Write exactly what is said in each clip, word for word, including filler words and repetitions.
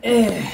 Øh.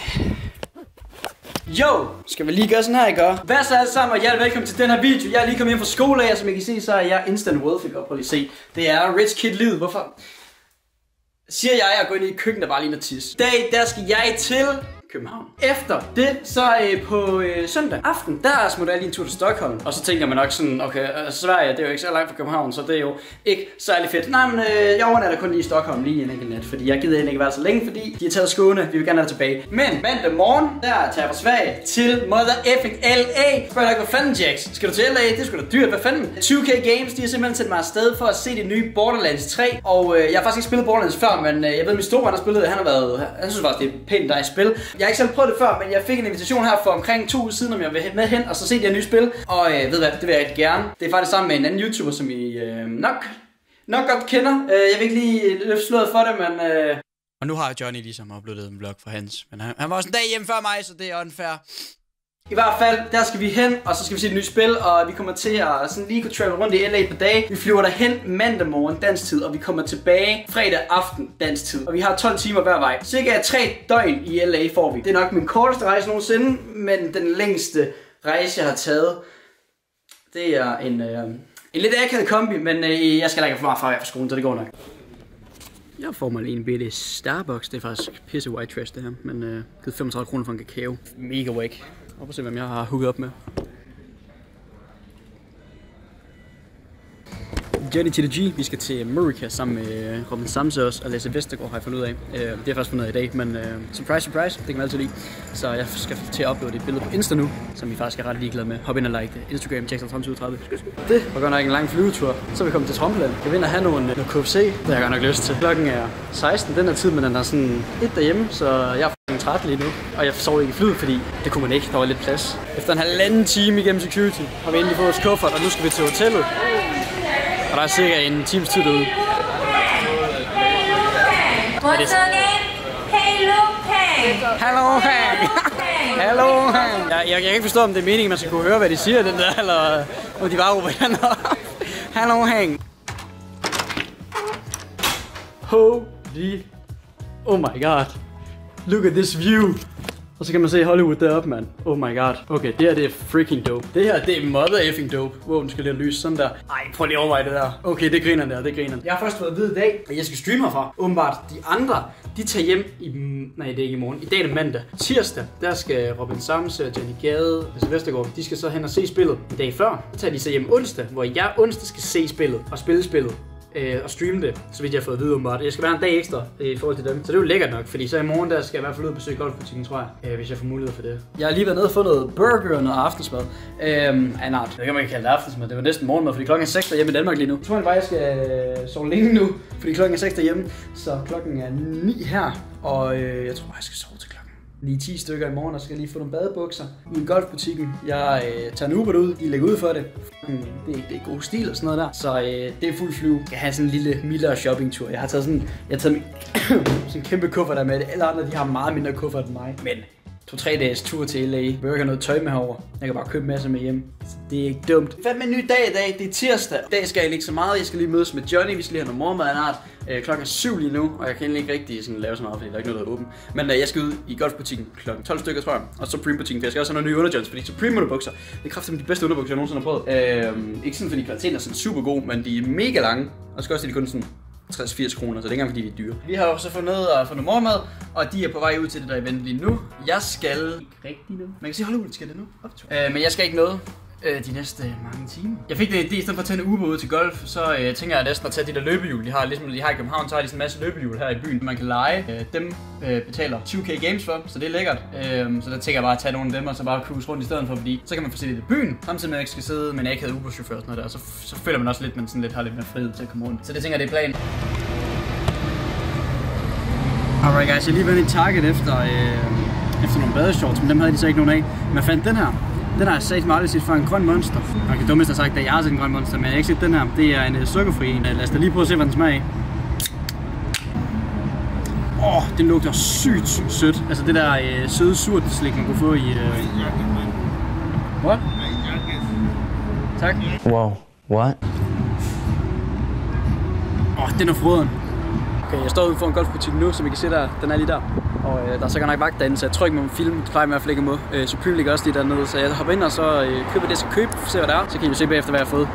Jo, skal vi lige gøre sådan her, ikke? Hvad så alle sammen, og hjertelig velkommen til den her video. Jeg er lige kommet hjem fra skole, og som I kan se, så er jeg instant wealthy. Prøv lige at se. Det er rich kid livet. Hvorfor siger jeg at gå ind i køkkenet, der bare ligner tis? I dag, der skal jeg til København. Efter det, så øh, på øh, søndag aften, der smutter jeg lige en tur til Stockholm. Og så tænker man nok sådan, okay, Sverige, det er jo ikke så langt fra København, så det er jo ikke særlig fedt. Nej, men øh, jeg overnatter kun lige i Stockholm lige en enkelt nat, fordi jeg gider ikke være så længe, fordi de har taget Skåne, vi vil gerne have tilbage. Men mandag morgen, der tager jeg fra Sverige til Mother effing L A. Spørger jeg, hvad fanden, Jax? Skal du til L A? Det skulle da dyrt, hvad fanden? tyve K Games, de har simpelthen sendt mig afsted for at se det nye Borderlands tre. Og øh, jeg har faktisk ikke spillet Borderlands før, men øh, jeg ved, min store har spillet det, han har været, han synes faktisk, det er pænt dejligt spil. Jeg har ikke selv prøvet det før, men jeg fik en invitation her for omkring to uger siden, om jeg vil med hen og så se det her nye spil. Og øh, ved hvad, det vil jeg rigtig gerne. Det er faktisk sammen med en anden YouTuber, som I øh, nok, nok godt kender. Øh, jeg vil ikke lige løfte slået for det, men... Øh... Og nu har Johnny ligesom uploadet en vlog for hans. Men han, han var også en dag hjemme før mig, så det er unfair. I hvert fald, der skal vi hen, og så skal vi se et nyt spil, og vi kommer til at sådan lige kunne travel rundt i L A på dag. Vi flyver derhen mandag morgen dansk tid, og vi kommer tilbage fredag aften dansk tid. Og vi har tolv timer hver vej. Cirka tre døgn i L A får vi. Det er nok min korteste rejse nogensinde, men den længste rejse jeg har taget. Det er en, øh, en lidt akavet kombi, men øh, jeg skal ikke for meget fra fra skolen, så det går nok. Jeg får mig lige en bitte Starbucks. Det er faktisk pisse white trash det her, men øh, givet femogtredive kroner for en kakao. Mega wake. Og prøv at se, hvem jeg har hooket op med. Journey to the G. Vi skal til America sammen med Robin Samsøs og Lasse Vestergaard, har jeg fundet ud af. Det har jeg faktisk fundet ud af i dag, men uh, surprise, surprise, det kan man altid lide. Så jeg skal til at uploade et billede på Insta nu, som vi faktisk er ret ligeglade med. Hop ind og like det. Instagram, Jax tyve tredive. Det var godt nok en lang flyvetur. Så er vi kommet til Trompeland. Jeg vil ind og have nogle, noget K F C. Det har jeg godt nok lyst til. Klokken er seksten den her tid, men den er sådan et derhjemme, så jeg er træt lige nu. Og jeg sov ikke i flyet, fordi det kunne man ikke. Der var lidt plads. Efter en halvanden time igennem security har vi endelig fået vores kuffert, og nu skal vi til hotellet. Og der er cirka en times tid derude. What's your name? Hello Hank. Hello Hank. Hello Hank. Jeg, jeg, jeg kan ikke forstå, om det er meningen, man skal kunne høre, hvad de siger, den der, eller om de bare råber den op. Hello Hank. Holy. Oh my god. Look at this view. Og så kan man se Hollywood deroppe, mand. Oh my god. Okay, det her det er freaking dope. Det her det er mother effing dope. Wow, den skal lige lyse sådan der. Ej, prøv lige at overveje det der. Okay, det griner der, det griner. Jeg har først fået at vide i dag, at jeg skal streame herfra. Åbenbart, de andre, de tager hjem i... Nej, det er ikke i morgen. I dag er det mandag. Tirsdag, der skal Robin Samse og Jenny Gade, altså Vestergaard, de skal så hen og se spillet. En dag før, så tager de så hjem onsdag, hvor jeg onsdag skal se spillet og spille spillet. Øh, og streame det, så vidt jeg har fået at vide åbenbart. Jeg skal være en dag ekstra øh, i forhold til dem. Så det er jo lækkert nok, fordi så i morgen der skal jeg i hvert fald ud og besøge golfbutikken, tror jeg. Øh, hvis jeg får mulighed for det. Jeg har lige været nede og fået noget burger og noget aftensmad. Øh, af en art. Det kan man ikke kalde det aftensmad. Det var næsten morgenmad, fordi klokken er seks derhjemme i Danmark lige nu. Jeg tror jeg bare, jeg skal sove længe nu, fordi klokken er seks derhjemme. Så klokken er ni her, og øh, jeg tror jeg skal sove til klokken lige ti stykker i morgen, og så skal jeg lige få nogle badebukser i en golfbutikken. Jeg øh, tager en Uber ud, de lægger ud for det. Mm, det, er, det er god stil og sådan noget der. Så øh, det er fuld flyve. Jeg har sådan en lille mildere shoppingtur. Jeg har taget sådan, jeg har taget min, sådan en kæmpe kuffert der med det. Alle andre de har meget mindre kuffert end mig. Men to-tre dages tur til L A. Jeg behøver ikke have noget tøj med herover. Jeg kan bare købe masser med hjem. Så det er ikke dumt. Fandme en ny dag i dag. Det er tirsdag. I dag skal jeg ikke så meget. Jeg skal lige mødes med Johnny. Vi skal lige have noget morgenmad af en art. Øh, klokken er syv lige nu, og jeg kan egentlig ikke rigtig sådan lave så meget, fordi der er ikke noget, der er åbent. Men øh, jeg skal ud i golfbutikken klokken tolv stykker, tror jeg. Og Supreme-butikken, for jeg skal også have nogle nye underjumps, fordi Supreme-underbukser, det er kraftigt de bedste underbukser, jeg nogensinde har prøvet. Øh, ikke sådan, fordi kvaliteten er sådan super god, men de er mega lange. Og så skal også de kun sådan tres til firs kroner, så det er ikke engang fordi de er dyre. Vi har jo så fundet ned og fundet morgenmad, og de er på vej ud til det der event lige nu. Jeg skal... Ikke rigtig nu. Man kan sige, Hollywood skal det nu. Øh, men jeg skal ikke noget. De næste mange timer. Jeg fik det idé, i stedet for at tage en Uber ud til golf, så øh, tænker jeg næsten at tage de der løbehjul. De har ligesom de har i København, så har de sådan en masse løbehjul her i byen, man kan lege. Øh, dem øh, betaler tyve K Games for, så det er lækkert. Øh, så der tænker jeg bare at tage nogle af dem og så bare cruise rundt i stedet for, fordi så kan man få set det i byen, samtidig med at jeg ikke skal sidde med en akavet Uber-chauffør og sådan noget der. Så, så føler man også lidt, man sådan lidt har lidt mere frihed til at komme rundt. Så det tænker jeg, det er planen. Alright guys, jeg lige været i Target efter, øh, efter nogle badeshorts, men dem havde de så ikke nogen af. Men jeg fandt den her. Den har jeg sagt mig aldrig set fra en grøn monster. Og det dummeste har sagt, at jeg har set en grøn monster, men jeg har ikke set den her. Det er en uh, sukkerfri en. Lad os da lige prøve at se, hvad den smager af. Åh, oh, den lugter sygt, sygt sødt. Altså det der uh, søde surt slik, man kunne få i... Uh... What? Tak. Wow, what? Åh, oh, den er froden. Okay, jeg står ude for en golfbutik nu, som I kan se der. Den er lige der. Og øh, der er så godt nok vagt derinde, så jeg tror ikke, man må filme. Det plejer man i hvert fald ikke må. Øh, Supreme ligger også lige dernede, så jeg hopper ind og så øh, køber det, jeg skal købe, se hvad der er. Så kan I se bagefter, hvad jeg har fået.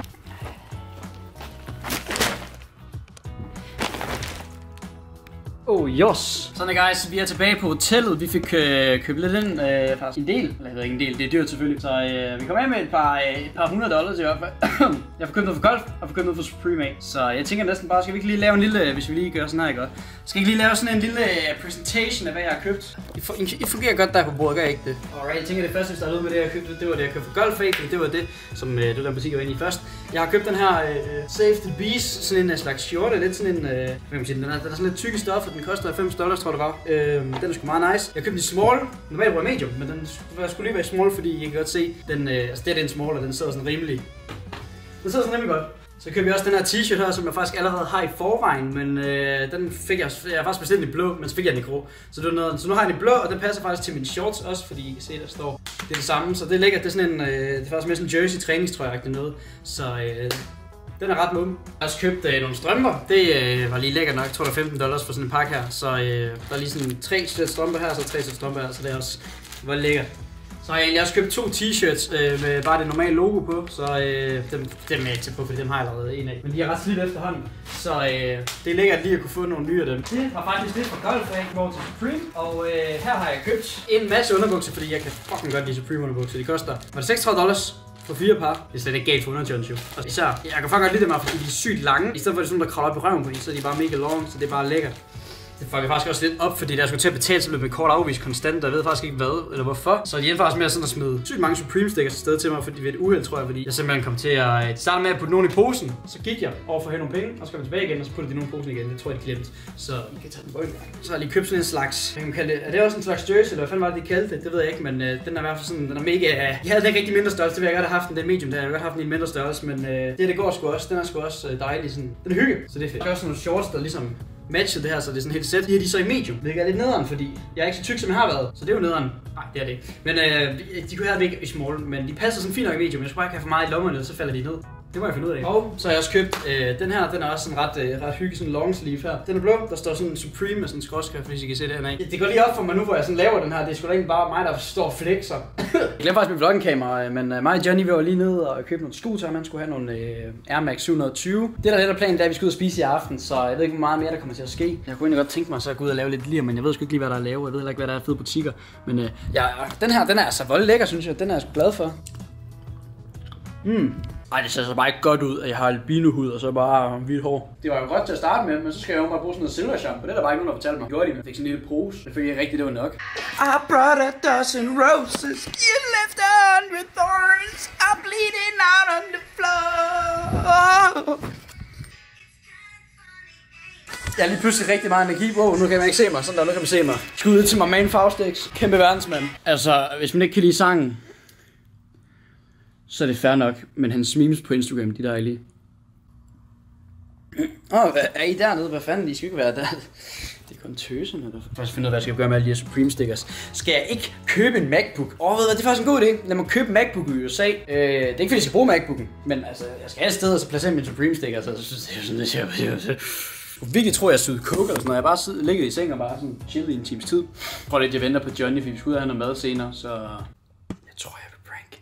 Oh, yes. Sådan guys, vi er tilbage på hotellet. Vi fik øh, købt lidt ind, øh, faktisk en del. Eller jeg ved ikke en del, det er dyrt selvfølgelig. Så øh, vi kom af med et par, øh, et par hundrede dollars i hvert fald. Jeg får købt noget for golf, og får købt noget for Supreme af. Så jeg tænker næsten bare, skal vi ikke lige lave en lille, hvis vi lige gør sådan her, ikke godt? Skal ikke lige lave sådan en lille presentation af, hvad jeg har købt? I fungerer godt der på bordet, gør I ikke det? Alright, jeg tænker det første, vi startede ud med det, jeg købte, det var det, jeg købte for golf af, det var det, som øh, du der butik var inde i først. Jeg har købt den her øh, Save the Beast, sådan en slags short, lidt sådan en, øh, hvad kan man sige, den er, den er sådan lidt tykke stof, og den koster halvfems dollars, tror jeg det var. Øh, den er sgu meget nice. Jeg købte den i small, normalt bruger jeg medium, men den skulle lige være small, fordi jeg kan godt se, den, øh, altså det er den small, og den sidder sådan rimelig, den sidder sådan rimelig godt. Så købte jeg også den her t-shirt her, som jeg faktisk allerede har i forvejen, men øh, den fik jeg, jeg har faktisk bestilt den i blå, men så fik jeg den i grå. Så, det var noget, så nu har jeg den i blå, og den passer faktisk til mine shorts også, fordi I kan se, der står, det er det samme. Så det er lækkert, det er sådan en, øh, det er faktisk mere sådan en jersey træningstrøje-agtig noget, så øh, den er ret mumme. Jeg har også købt øh, nogle strømper, det øh, var lige lækkert nok, jeg tror det var femten dollars for sådan en pakke her. Så øh, der er lige sådan tre sæt strømper her, så tre sæt strømper her, så det er også var lækkert. Så har jeg egentlig også købt to t-shirts øh, med bare det normale logo på, så øh, dem, dem er jeg ikke til på, fordi dem har jeg allerede en af. Men de er ret slidt efterhånden, så øh, det er lækkert lige at kunne få nogle nye af dem. Det var faktisk lidt fra golf af, hvor til Supreme, og øh, her har jeg købt en masse underbukser, fordi jeg kan fucking godt lide Supreme underbukser. De koster, var det seksogtredive dollars for fire par? Det er slet ikke galt for underjohns jo. Og især, jeg kan fucking godt lide dem her, fordi de er sygt lange. I stedet for det sådan, der kravler op i røven på de, så er de bare mega long, så det er bare lækkert. Det fucker faktisk også lidt op, fordi der skulle til at betale sig med kort afvis konstant, der ved faktisk ikke hvad eller hvorfor. Så de endte faktisk med at, sådan at smide sygt mange Supreme stickers til sted til mig, fordi ved et uheld, tror jeg, fordi jeg simpelthen kom til at starte med at putte nogen i posen. Så gik jeg over for at have nogle penge, og så kom jeg tilbage igen, og så puttede de nogle i posen igen. Det tror jeg, de glemte. Så I kan tage den på en. Så har jeg lige købt sådan en slags, hvad kan man kalde det? Er det også en slags jersey, eller hvad fanden var det, de kaldte det? Det ved jeg ikke, men uh, den er i hvert fald sådan, den er mega. Uh, jeg havde den ikke rigtig mindre størrelse, det ville jeg godt have haft den, den medium der. Jeg ville godt have haft den i en mindre størrelse, men uh, det, det går sgu også. Den er sgu også uh, dejlig, sådan. Den er hygge, så det er fedt. Jeg har også nogle shorts, der ligesom matchet det her, så det er sådan helt sæt. De her de er så i medium, hvilket er lidt nederen, fordi jeg er ikke så tyk, som jeg har været. Så det er jo nederen. Nej, det er det ikke. Men øh, de kunne have det ikke i small, men de passer sådan fint nok i medium. Jeg skulle bare ikke have for meget i lommerne, så falder de ned. Det må jeg finde ud af. Og så har jeg også købt øh, den her, den er også sådan ret, øh, ret hygge, sådan long sleeve her. Den er blå, der står sådan Supreme med sådan en skråskrift, hvis I kan se det hernede. Det går lige op for mig nu, hvor jeg sådan laver den her. Det er sgu da ikke bare mig, der står og flexer. Jeg glemte faktisk mit vloggenkamera, men øh, mig og Johnny var lige nede og købte nogle sko til ham. Han skulle have nogle øh, Air Max syv hundrede og tyve. Det der lidt af planen, det er, at vi skal ud og spise i aften, så jeg ved ikke, hvor meget mere der kommer til at ske. Jeg kunne egentlig godt tænke mig så at gå ud og lave lidt lir, men jeg ved sgu ikke lige, hvad der er at lave. Jeg ved heller ikke, hvad der er fede butikker. Men øh, ja, den her, den er altså voldelig lækker, synes jeg. Den er jeg sgu glad for. Mm. Ej, det ser så bare ikke godt ud, at jeg har albinohud og så bare hvidt hår. Det var jo godt til at starte med, men så skal jeg jo bare bruge sådan noget silver shampoo. Det er der bare ikke nogen, der fortalte mig. Gjorde de, jeg fik sådan en lille pose. Det fik jeg rigtigt, det var nok. I brought a dozen roses. You left a hundred thorns. I'm bleeding out on the floor. Jeg har lige pludselig rigtig meget energi. Wow, nu kan man ikke se mig. Sådan der, nu kan man se mig. Skud ud til mig main Faustix. Kæmpe verdensmand. Altså, hvis man ikke kan lide sangen, så er det fair nok, men hans memes på Instagram, de dejlige. Åh, oh, er I dernede? Hvad fanden? I skal ikke være der. Det er kun tøserne, der får faktisk finde ud af, hvad jeg skal gøre med alle de her Supreme stickers. Skal jeg ikke købe en MacBook? Åh, oh, ved du, det er faktisk en god idé. Lad mig købe en MacBook i U S A. Øh, det er ikke fordi, jeg skal bruge MacBooken, men altså, jeg skal have et sted, og så placere mine Supreme stickers. Så altså, det er sådan, det ser jeg virkelig tror, jeg syede coke eller sådan noget. Jeg bare sidder, ligger i seng og bare sådan chillet i en times tid. Prøv lidt, jeg venter på Johnny, for vi skal ud og have noget mad senere, så jeg tror, jeg vil prank.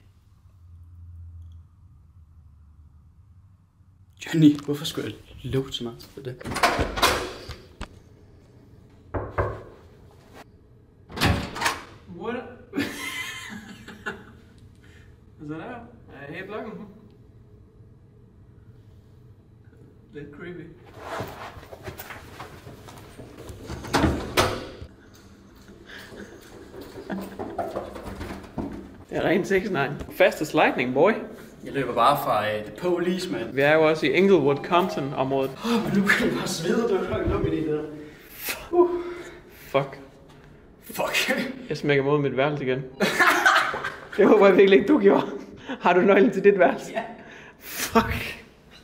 Johnny, hvorfor skulle jeg love så meget for det? What? Hvad så der? Er jeg helt blokken? Lidt creepy. Det er rent seks nine. Fastest lightning, boy. Jeg løber bare fra uh, The Police, man. Vi er jo også i Inglewood, Compton-området. Åh, oh, men nu kan du bare svede, du har ikke lukket i det der. Uh. Fuck. Fuck. Jeg smækker mod mit værelse igen. Det håber jeg virkelig ikke, du gjorde. Har du nøglen til dit værelse? Ja. Fuck.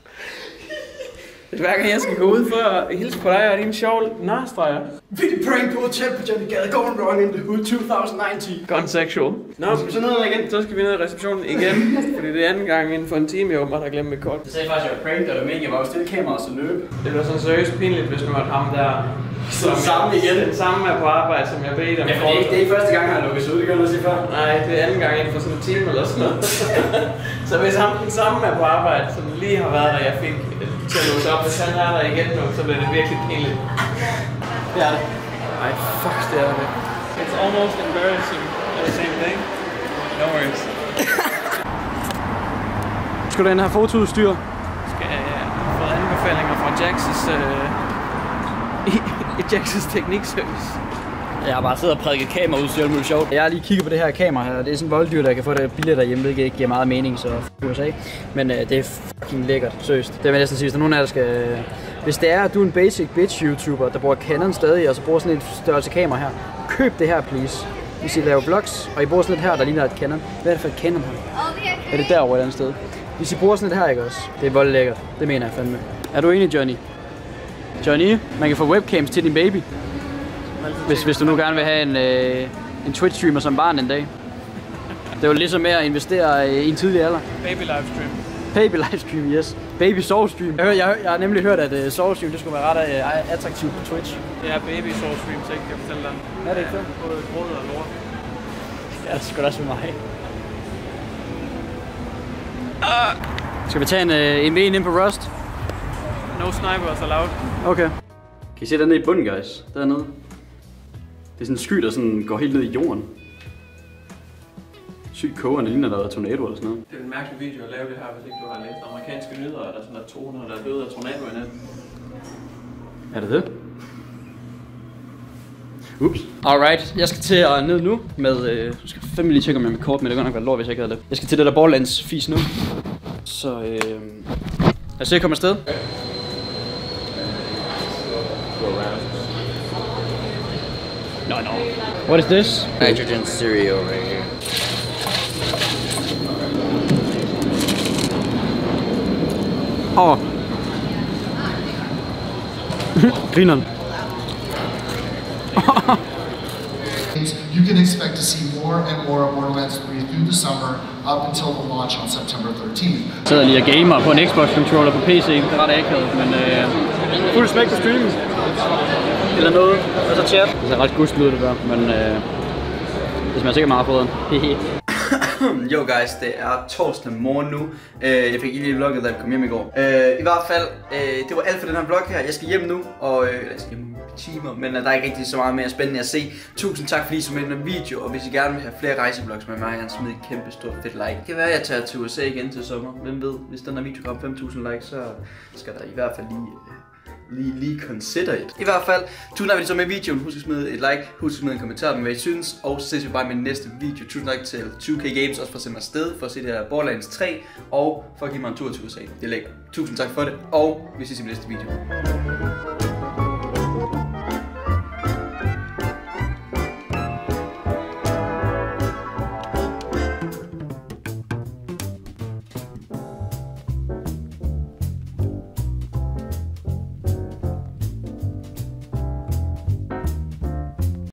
Hver gang jeg skal gå ud for at hilse på dig og din sjov narstreger. Vildt prank på hotel på Johnny Gade. Going wrong in the hood tyve nitten. Gone sexual. Nå, skal vi så ned igen? Så skal vi ned i receptionen igen. Fordi det er anden gang inden for en time, jeg åbenbart har glemt mit kort. Det sagde faktisk, at jeg var prank, og det var meningen, jeg var jo stille kamera og så løb. Det var sådan seriøst pinligt, hvis nu at ham der Så samme igen. Den samme er på arbejde, som jeg bedte om. Ja, for det er, ikke, det er ikke første gang, han har lukket sig ud, det kan du sige før. Nej, det er anden gang inden for sådan en time eller sådan noget. Så hvis ham den samme er på arbejde, som lige har været der, jeg fik til at låse op, hvis han er der igen nu, så bliver det virkelig pinligt. Det er det. Ej, fuck, det er det. It's almost embarrassing at the same thing. No worries. Skal du ind have fotoudstyr? Skal jeg have fået anbefalinger fra Jax's uh, Jax's teknikservice. Jeg har bare siddet og prædiket kameraudstyr, det er sjovt. Jeg har lige kigget på det her kamera her. Det er sådan en volddyr, der kan få det billigt derhjemme, hvilket ikke giver meget mening, så f*** U S A. Men uh, det er fucking lækkert, seriøst. Det vil jeg næsten sige, hvis der er nogen af jer, der skal... Hvis det er, at du er en basic bitch YouTuber, der bruger Canon stadig, og så bruger sådan en størrelse kamera her, køb det her, please. Hvis I laver vlogs, og I bruger sådan et her, der ligner et Canon. Hvad er det for et Canon her? Er det derovre et andet sted? Hvis I bruger sådan et her, ikke også? Det er voldelig lækkert. Det mener jeg fandme. Er du enig, Johnny? Johnny, man kan få webcams til din baby. Hvis, hvis du nu gerne vil have en, øh, en Twitch-streamer som barn en dag. Det er jo ligesom med at investere i en tidlig alder. Baby livestream. Baby livestream, yes. Baby sovestream. Jeg, jeg, jeg har nemlig hørt, at uh, sovestream det skulle være ret uh, attraktivt på Twitch. Det er baby sovestream, så ikke kan fortælle dig. Er det ikke det? Både brød og lort. Ja, det skulle da også være mig. Uh. Skal vi tage en, uh, en ven ind på Rust? No snipers allowed. Okay. Kan I se dernede i bunden, guys? Dernede. Det er sådan en sky, der sådan går helt ned i jorden. Sygt kogerne, det ligner der er tornado eller sådan noget. Det er en mærkelig video at lave det her, hvis ikke du har læst amerikanske nyheder, og der er sådan der to hundrede, der er døde af tornado i natten. Er det det? Ups. Alright, jeg skal til at ned nu med... Øh, jeg skal fandme lige tjekke om jeg er med kort, men det kan nok være lort, hvis jeg ikke havde det. Jeg skal til det der Borderlands fis nu. Så øh... jeg ser, jeg kommer afsted. No, no. What is this? Nitrogen cereal right here. Åh. Oh. Grineren. You can expect to see more and more of Borderlands three through the summer, up until the launch on September thirteenth. Jeg sidder lige og gamer på en Xbox controller på P C. Det er ret akavet, men øh, fuld smæk på streaming. Eller noget, og så chat. Det ser ret gudst ud, det der, men øh, det smager sikkert meget foderen. Jo guys, det er torsdag morgen nu. Jeg fik lige vlogget, da jeg kom hjem i går. I hvert fald, det var alt for den her vlog her. Jeg skal hjem nu, og jeg skal hjem i timer, men der er ikke rigtig så meget mere spændende at se. Tusind tak fordi I så med den video, og hvis I gerne vil have flere rejsevlogs med mig, så smid et kæmpe stort fedt like. Det kan være, at jeg tager til U S A igen til sommer. Hvem ved, hvis den her video kommer fem tusind likes, så skal der i hvert fald lige... Lige, lige consider it. I hvert fald, tusind tak fordi I så med videoen. Husk at smide et like, husk at smide en kommentar med hvad I synes. Og så ses vi bare med næste video. Tusind tak til to K Games også for at sende mig afsted for at se det her Borderlands tre. Og for at give mig en tur til U S A. Det er lækkert. Tusind tak for det, og vi ses i næste video.